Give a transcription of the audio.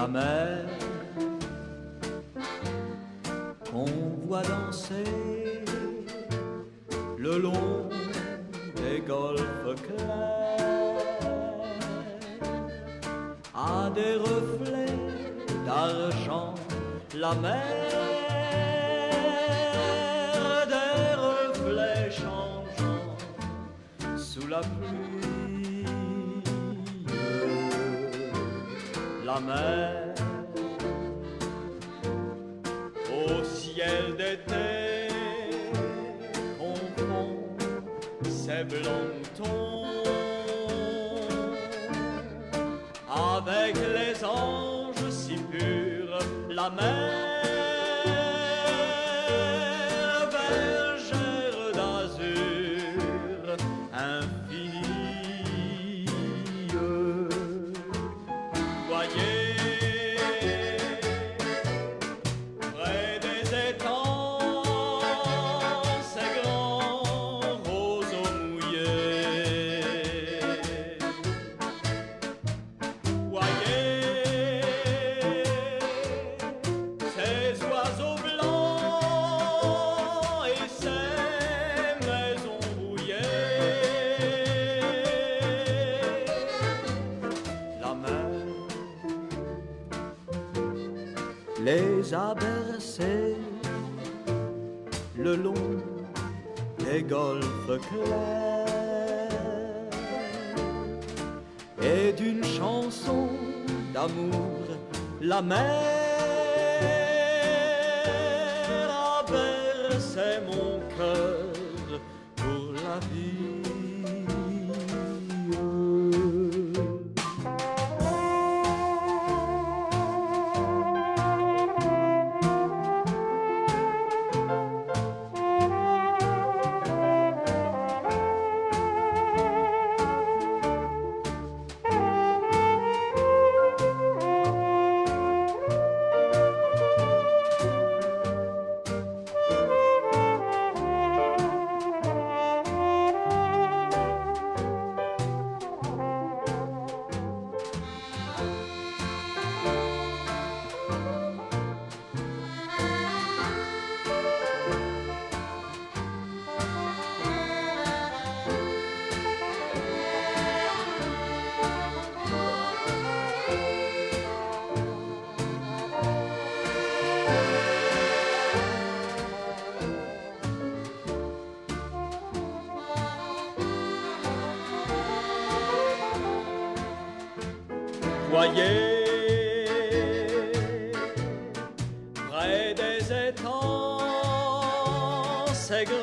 la mer qu'on voit danser le long des golfes clairs a des reflets d'argent, la mer, des reflets changeants sous la pluie. La mer au ciel d'été confond ses blancs tons avec les anges si purs. La mer, bergère d'azur infinie, voyez près des étangs ces grands roseaux mouillés. Voyez ces oiseaux blancs et ces maisons rouillées. La mer les a bercés le long des golfes clairs et d'une chanson d'amour la mer a bercé mon cœur pour la vie. Voyez près des étangs ces